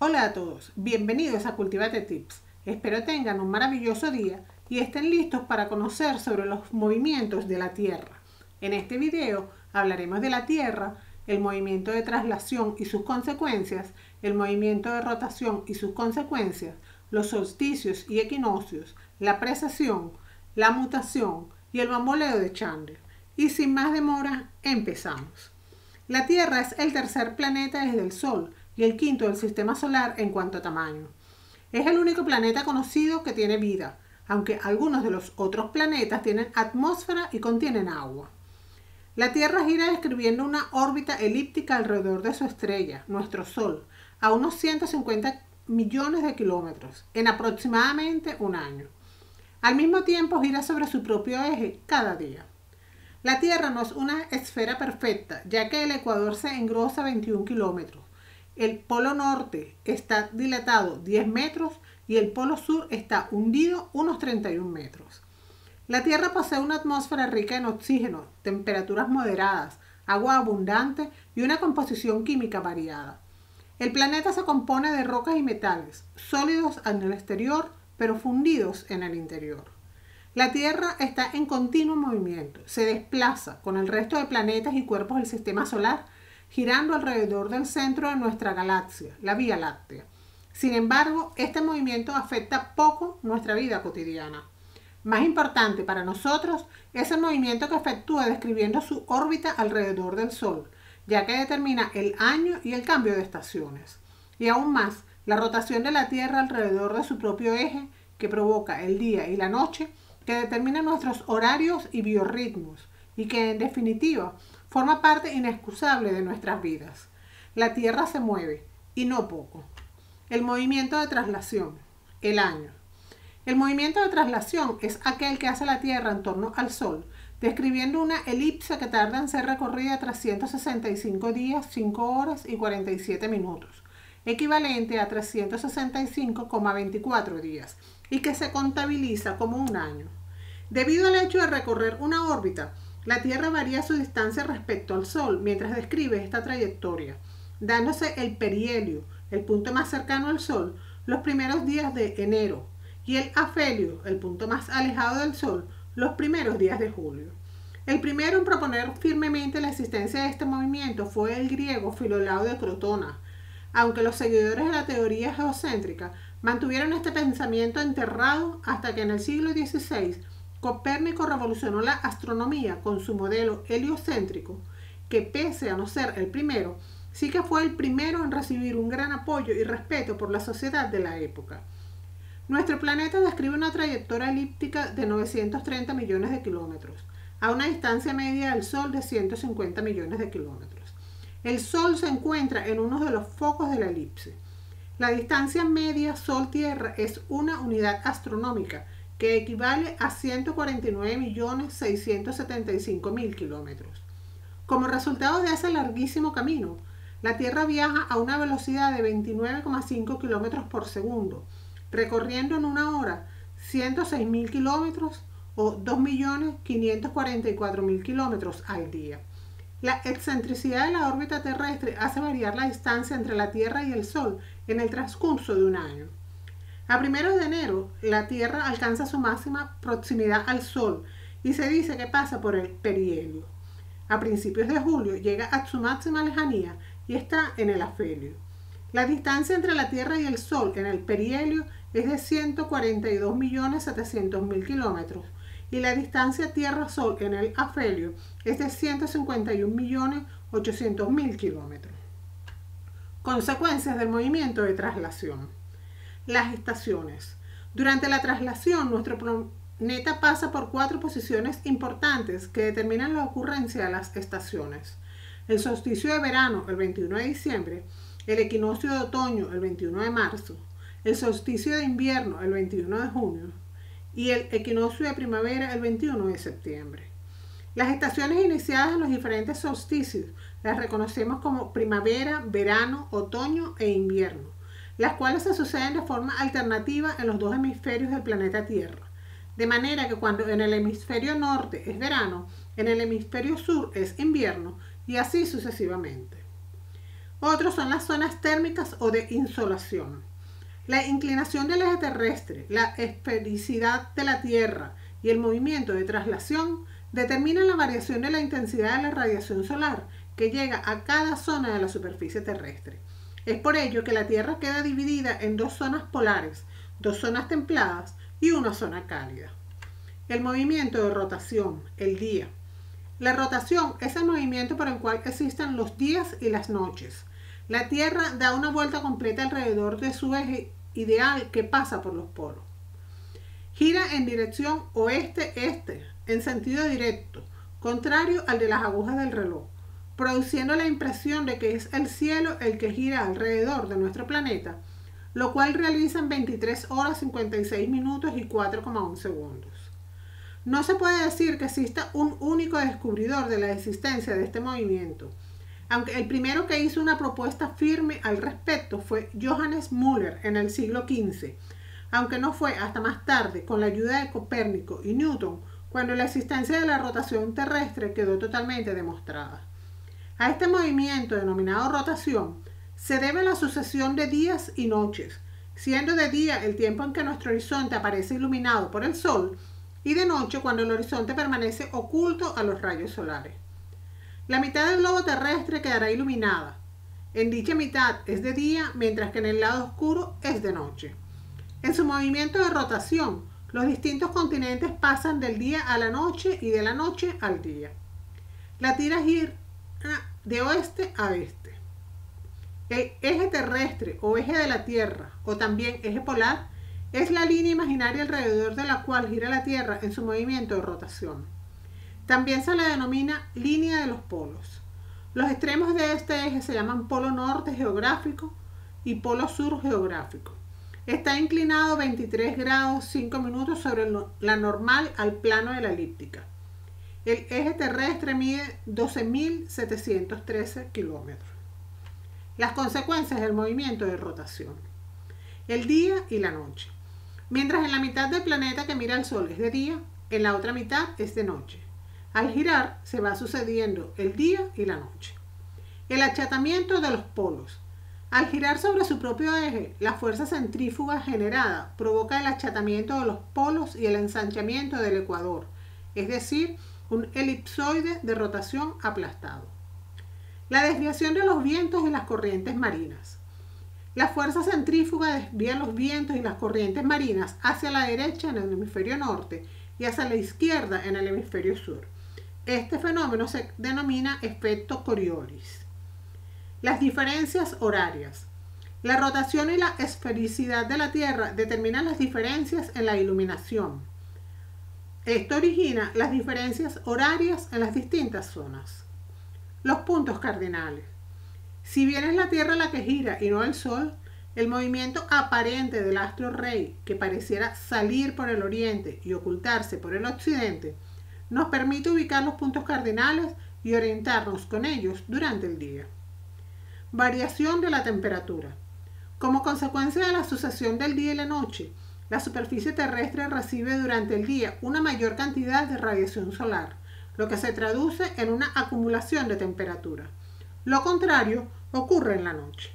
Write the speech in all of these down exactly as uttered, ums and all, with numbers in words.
Hola a todos, bienvenidos a Cultivate Tips. Espero tengan un maravilloso día y estén listos para conocer sobre los movimientos de la Tierra. En este video hablaremos de la Tierra, el movimiento de traslación y sus consecuencias, el movimiento de rotación y sus consecuencias, los solsticios y equinoccios, la precesión, la mutación y el bamboleo de Chandler. Y sin más demora, empezamos. La Tierra es el tercer planeta desde el Sol y el quinto del sistema solar en cuanto a tamaño. Es el único planeta conocido que tiene vida, aunque algunos de los otros planetas tienen atmósfera y contienen agua. La Tierra gira describiendo una órbita elíptica alrededor de su estrella, nuestro Sol, a unos ciento cincuenta millones de kilómetros, en aproximadamente un año. Al mismo tiempo gira sobre su propio eje cada día. La Tierra no es una esfera perfecta, ya que el ecuador se engrosa veintiún kilómetros. El polo norte está dilatado diez metros y el polo sur está hundido unos treinta y un metros. La Tierra posee una atmósfera rica en oxígeno, temperaturas moderadas, agua abundante y una composición química variada. El planeta se compone de rocas y metales, sólidos en el exterior, pero fundidos en el interior. La Tierra está en continuo movimiento, se desplaza con el resto de planetas y cuerpos del sistema solar, girando alrededor del centro de nuestra galaxia, la Vía Láctea. Sin embargo, este movimiento afecta poco nuestra vida cotidiana. Más importante para nosotros es el movimiento que efectúa describiendo su órbita alrededor del Sol, ya que determina el año y el cambio de estaciones. Y aún más, la rotación de la Tierra alrededor de su propio eje, que provoca el día y la noche, que determina nuestros horarios y biorritmos, y que en definitiva forma parte inexcusable de nuestras vidas. La Tierra se mueve, y no poco. El movimiento de traslación, el año. El movimiento de traslación es aquel que hace la Tierra en torno al Sol, describiendo una elipse que tarda en ser recorrida trescientos sesenta y cinco días, cinco horas y cuarenta y siete minutos, equivalente a trescientos sesenta y cinco coma veinticuatro días, y que se contabiliza como un año. Debido al hecho de recorrer una órbita, la Tierra varía su distancia respecto al Sol mientras describe esta trayectoria, dándose el perihelio, el punto más cercano al Sol, los primeros días de enero, y el afelio, el punto más alejado del Sol, los primeros días de julio. El primero en proponer firmemente la existencia de este movimiento fue el griego Filolao de Crotona, aunque los seguidores de la teoría geocéntrica mantuvieron este pensamiento enterrado hasta que en el siglo dieciséis Copérnico revolucionó la astronomía con su modelo heliocéntrico, que pese a no ser el primero, sí que fue el primero en recibir un gran apoyo y respeto por la sociedad de la época. Nuestro planeta describe una trayectoria elíptica de novecientos treinta millones de kilómetros, a una distancia media del Sol de ciento cincuenta millones de kilómetros. El Sol se encuentra en uno de los focos de la elipse. La distancia media Sol-Tierra es una unidad astronómica que equivale a ciento cuarenta y nueve millones seiscientos setenta y cinco mil kilómetros. Como resultado de ese larguísimo camino, la Tierra viaja a una velocidad de veintinueve coma cinco kilómetros por segundo, recorriendo en una hora ciento seis mil kilómetros o dos millones quinientos cuarenta y cuatro mil kilómetros al día. La excentricidad de la órbita terrestre hace variar la distancia entre la Tierra y el Sol en el transcurso de un año. A primeros de enero, la Tierra alcanza su máxima proximidad al Sol y se dice que pasa por el perihelio. A principios de julio llega a su máxima lejanía y está en el afelio. La distancia entre la Tierra y el Sol en el perihelio es de ciento cuarenta y dos millones setecientos mil kilómetros y la distancia Tierra-Sol en el afelio es de ciento cincuenta y un millones ochocientos mil kilómetros. Consecuencias del movimiento de traslación. Las estaciones. Durante la traslación, nuestro planeta pasa por cuatro posiciones importantes que determinan la ocurrencia de las estaciones. El solsticio de verano, el veintiuno de diciembre, el equinoccio de otoño, el veintiuno de marzo, el solsticio de invierno, el veintiuno de junio, y el equinoccio de primavera, el veintiuno de septiembre. Las estaciones iniciadas en los diferentes solsticios las reconocemos como primavera, verano, otoño e invierno, las cuales se suceden de forma alternativa en los dos hemisferios del planeta Tierra, de manera que cuando en el hemisferio norte es verano, en el hemisferio sur es invierno y así sucesivamente. Otros son las zonas térmicas o de insolación. La inclinación del eje terrestre, la esfericidad de la Tierra y el movimiento de traslación determinan la variación de la intensidad de la radiación solar que llega a cada zona de la superficie terrestre. Es por ello que la Tierra queda dividida en dos zonas polares, dos zonas templadas y una zona cálida. El movimiento de rotación, el día. La rotación es el movimiento por el cual existen los días y las noches. La Tierra da una vuelta completa alrededor de su eje ideal que pasa por los polos. Gira en dirección oeste-este, en sentido directo, contrario al de las agujas del reloj, produciendo la impresión de que es el cielo el que gira alrededor de nuestro planeta, lo cual realiza en veintitrés horas cincuenta y seis minutos y cuatro coma uno segundos. No se puede decir que exista un único descubridor de la existencia de este movimiento, aunque el primero que hizo una propuesta firme al respecto fue Johannes Müller en el siglo quince, aunque no fue hasta más tarde, con la ayuda de Copérnico y Newton, cuando la existencia de la rotación terrestre quedó totalmente demostrada. A este movimiento, denominado rotación, se debe la sucesión de días y noches, siendo de día el tiempo en que nuestro horizonte aparece iluminado por el Sol, y de noche cuando el horizonte permanece oculto a los rayos solares. La mitad del globo terrestre quedará iluminada. En dicha mitad es de día, mientras que en el lado oscuro es de noche. En su movimiento de rotación, los distintos continentes pasan del día a la noche y de la noche al día. La Tierra gira de oeste a este. El eje terrestre o eje de la Tierra, o también eje polar, es la línea imaginaria alrededor de la cual gira la Tierra en su movimiento de rotación. También se le denomina línea de los polos. Los extremos de este eje se llaman polo norte geográfico y polo sur geográfico. Está inclinado veintitrés grados cinco minutos sobre la normal al plano de la elíptica. El eje terrestre mide doce mil setecientos trece kilómetros. Las consecuencias del movimiento de rotación. El día y la noche. Mientras en la mitad del planeta que mira al Sol es de día, en la otra mitad es de noche. Al girar se va sucediendo el día y la noche. El achatamiento de los polos. Al girar sobre su propio eje, la fuerza centrífuga generada provoca el achatamiento de los polos y el ensanchamiento del ecuador, es decir, un elipsoide de rotación aplastado. La desviación de los vientos y las corrientes marinas. La fuerza centrífuga desvía los vientos y las corrientes marinas hacia la derecha en el hemisferio norte y hacia la izquierda en el hemisferio sur. Este fenómeno se denomina efecto Coriolis. Las diferencias horarias. La rotación y la esfericidad de la Tierra determinan las diferencias en la iluminación. Esto origina las diferencias horarias en las distintas zonas. Los puntos cardinales. Si bien es la Tierra la que gira y no el Sol, el movimiento aparente del astro rey, que pareciera salir por el oriente y ocultarse por el occidente, nos permite ubicar los puntos cardinales y orientarnos con ellos durante el día. Variación de la temperatura. Como consecuencia de la sucesión del día y la noche, la superficie terrestre recibe durante el día una mayor cantidad de radiación solar, lo que se traduce en una acumulación de temperatura. Lo contrario ocurre en la noche.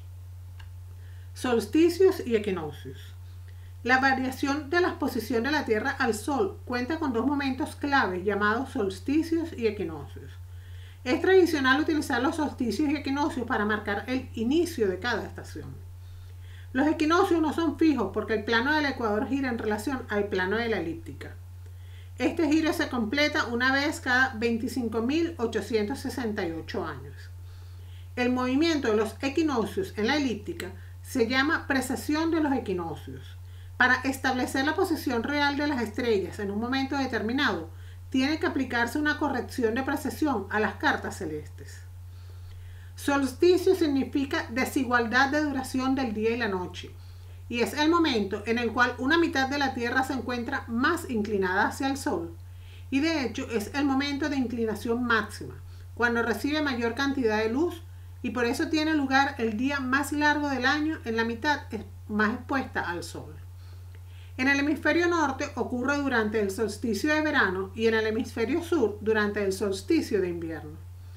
Solsticios y equinoccios. La variación de la exposición de la Tierra al Sol cuenta con dos momentos claves llamados solsticios y equinoccios. Es tradicional utilizar los solsticios y equinoccios para marcar el inicio de cada estación. Los equinoccios no son fijos porque el plano del ecuador gira en relación al plano de la elíptica. Este giro se completa una vez cada veinticinco mil ochocientos sesenta y ocho años. El movimiento de los equinoccios en la elíptica se llama precesión de los equinoccios. Para establecer la posición real de las estrellas en un momento determinado, tiene que aplicarse una corrección de precesión a las cartas celestes. Solsticio significa desigualdad de duración del día y la noche, y es el momento en el cual una mitad de la Tierra se encuentra más inclinada hacia el Sol, y de hecho es el momento de inclinación máxima, cuando recibe mayor cantidad de luz, y por eso tiene lugar el día más largo del año en la mitad más expuesta al Sol. En el hemisferio norte ocurre durante el solsticio de verano y en el hemisferio sur durante el solsticio de invierno.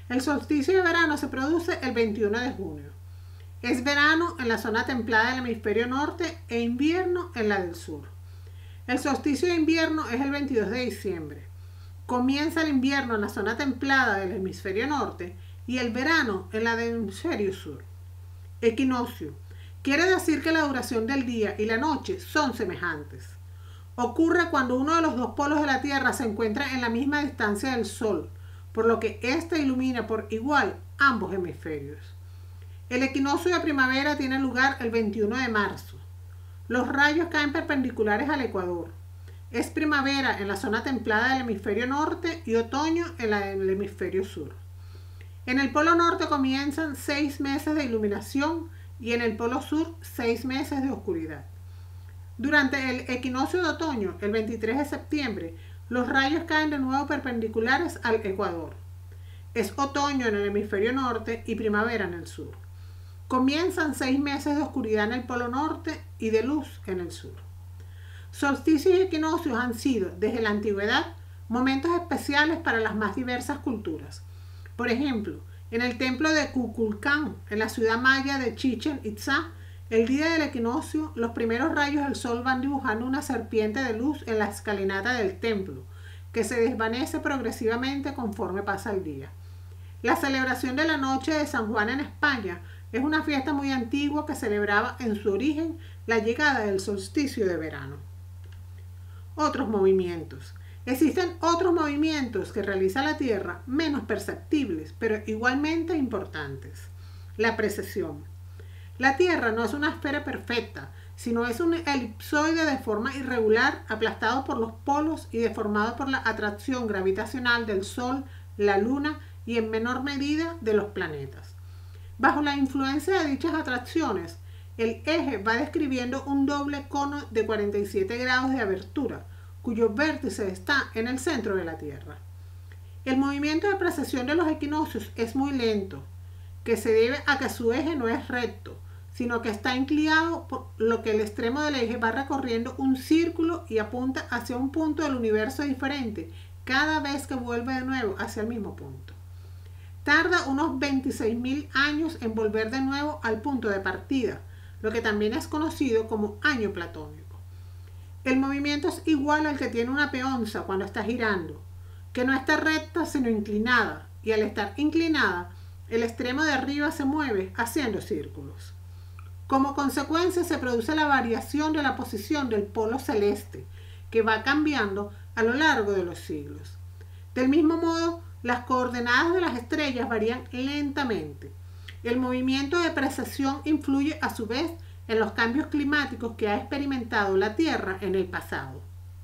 El solsticio de verano se produce el veintiuno de junio. Es verano en la zona templada del hemisferio norte e invierno en la del sur. El solsticio de invierno es el veintidós de diciembre. Comienza el invierno en la zona templada del hemisferio norte y el verano en la del hemisferio sur. Equinoccio. Quiere decir que la duración del día y la noche son semejantes. Ocurre cuando uno de los dos polos de la Tierra se encuentra en la misma distancia del Sol, por lo que éste ilumina por igual ambos hemisferios. El equinoccio de primavera tiene lugar el veintiuno de marzo. Los rayos caen perpendiculares al ecuador. Es primavera en la zona templada del hemisferio norte y otoño en la del hemisferio sur. En el polo norte comienzan seis meses de iluminación y en el polo sur seis meses de oscuridad. Durante el equinoccio de otoño, el veintitrés de septiembre, los rayos caen de nuevo perpendiculares al ecuador. Es otoño en el hemisferio norte y primavera en el sur. Comienzan seis meses de oscuridad en el polo norte y de luz en el sur. Solsticios y equinoccios han sido, desde la antigüedad, momentos especiales para las más diversas culturas. Por ejemplo, en el templo de Kukulcán, en la ciudad maya de Chichén Itzá, el día del equinoccio, los primeros rayos del sol van dibujando una serpiente de luz en la escalinata del templo, que se desvanece progresivamente conforme pasa el día. La celebración de la noche de San Juan en España es una fiesta muy antigua que celebraba en su origen la llegada del solsticio de verano. Otros movimientos. Existen otros movimientos que realiza la Tierra menos perceptibles, pero igualmente importantes. La precesión. La Tierra no es una esfera perfecta, sino es un elipsoide de forma irregular, aplastado por los polos y deformado por la atracción gravitacional del Sol, la Luna y en menor medida de los planetas. Bajo la influencia de dichas atracciones, el eje va describiendo un doble cono de cuarenta y siete grados de abertura, cuyo vértice está en el centro de la Tierra. El movimiento de precesión de los equinoccios es muy lento, que se debe a que su eje no es recto, sino que está inclinado, por lo que el extremo del eje va recorriendo un círculo y apunta hacia un punto del universo diferente cada vez que vuelve de nuevo hacia el mismo punto. Tarda unos veintiséis mil años en volver de nuevo al punto de partida, lo que también es conocido como año platónico. El movimiento es igual al que tiene una peonza cuando está girando, que no está recta sino inclinada, y al estar inclinada, el extremo de arriba se mueve haciendo círculos. Como consecuencia se produce la variación de la posición del polo celeste, que va cambiando a lo largo de los siglos. Del mismo modo, las coordenadas de las estrellas varían lentamente. El movimiento de precesión influye a su vez en los cambios climáticos que ha experimentado la Tierra en el pasado.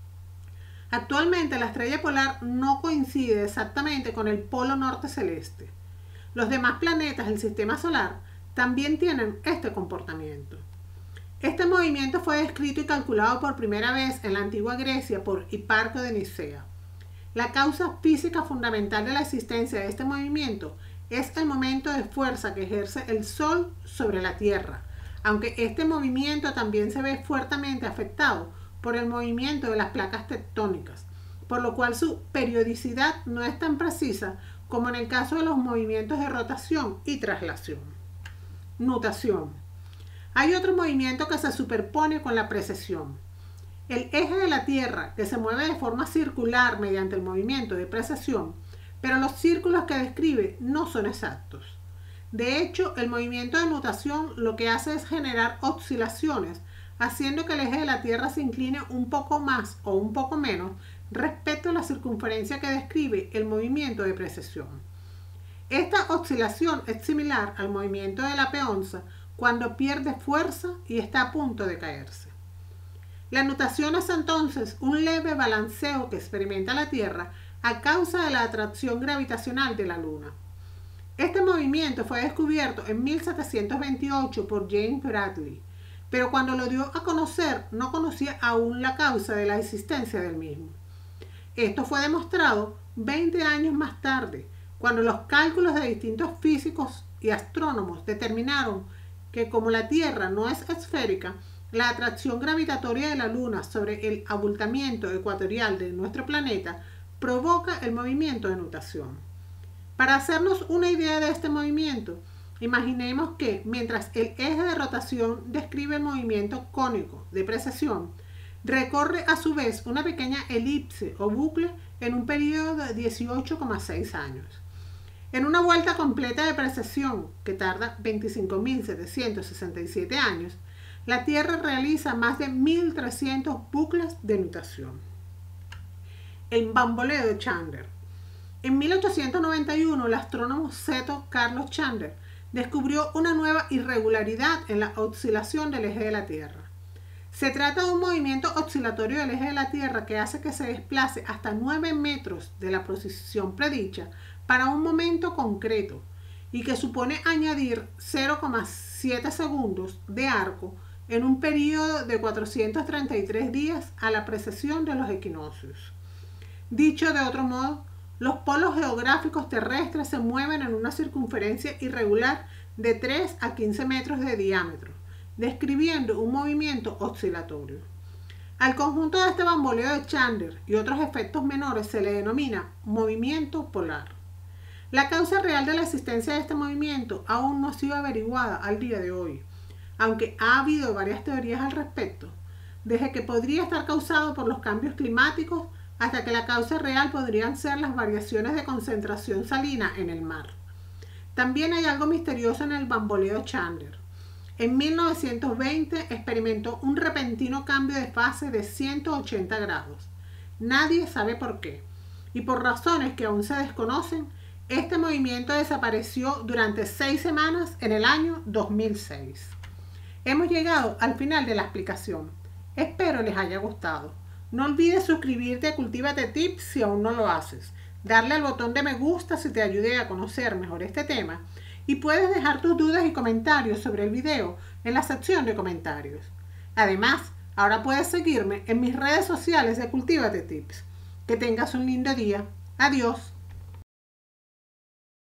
Actualmente la estrella polar no coincide exactamente con el polo norte celeste. Los demás planetas del sistema solar también tienen este comportamiento. Este movimiento fue descrito y calculado por primera vez en la antigua Grecia por Hiparco de Nicea. La causa física fundamental de la existencia de este movimiento es el momento de fuerza que ejerce el Sol sobre la Tierra, aunque este movimiento también se ve fuertemente afectado por el movimiento de las placas tectónicas, por lo cual su periodicidad no es tan precisa como en el caso de los movimientos de rotación y traslación. Nutación. Hay otro movimiento que se superpone con la precesión. El eje de la Tierra, que se mueve de forma circular mediante el movimiento de precesión, pero los círculos que describe no son exactos. De hecho, el movimiento de nutación lo que hace es generar oscilaciones, haciendo que el eje de la Tierra se incline un poco más o un poco menos respecto a la circunferencia que describe el movimiento de precesión. Esta oscilación es similar al movimiento de la peonza cuando pierde fuerza y está a punto de caerse. La nutación es entonces un leve balanceo que experimenta la Tierra a causa de la atracción gravitacional de la Luna. Este movimiento fue descubierto en mil setecientos veintiocho por James Bradley, pero cuando lo dio a conocer no conocía aún la causa de la existencia del mismo. Esto fue demostrado veinte años más tarde, cuando los cálculos de distintos físicos y astrónomos determinaron que como la Tierra no es esférica, la atracción gravitatoria de la Luna sobre el abultamiento ecuatorial de nuestro planeta provoca el movimiento de nutación. Para hacernos una idea de este movimiento, imaginemos que mientras el eje de rotación describe el movimiento cónico de precesión, recorre a su vez una pequeña elipse o bucle en un periodo de dieciocho coma seis años. En una vuelta completa de precesión, que tarda veinticinco mil setecientos sesenta y siete años, la Tierra realiza más de mil trescientos bucles de nutación. El bamboleo de Chandler. En mil ochocientos noventa y uno, el astrónomo Zeto Carlos Chandler descubrió una nueva irregularidad en la oscilación del eje de la Tierra. Se trata de un movimiento oscilatorio del eje de la Tierra que hace que se desplace hasta nueve metros de la posición predicha para un momento concreto y que supone añadir cero coma siete segundos de arco en un periodo de cuatrocientos treinta y tres días a la precesión de los equinoccios. Dicho de otro modo, los polos geográficos terrestres se mueven en una circunferencia irregular de tres a quince metros de diámetro, describiendo un movimiento oscilatorio. Al conjunto de este bamboleo de Chandler y otros efectos menores se le denomina movimiento polar. La causa real de la existencia de este movimiento aún no ha sido averiguada al día de hoy, aunque ha habido varias teorías al respecto, desde que podría estar causado por los cambios climáticos hasta que la causa real podrían ser las variaciones de concentración salina en el mar. También hay algo misterioso en el bamboleo de Chandler. En mil novecientos veinte experimentó un repentino cambio de fase de ciento ochenta grados. Nadie sabe por qué, y por razones que aún se desconocen, este movimiento desapareció durante seis semanas en el año dos mil seis. Hemos llegado al final de la explicación. Espero les haya gustado. No olvides suscribirte a Cultívate Tips si aún no lo haces, darle al botón de me gusta si te ayude a conocer mejor este tema y puedes dejar tus dudas y comentarios sobre el video en la sección de comentarios. Además, ahora puedes seguirme en mis redes sociales de Cultívate Tips. Que tengas un lindo día. Adiós.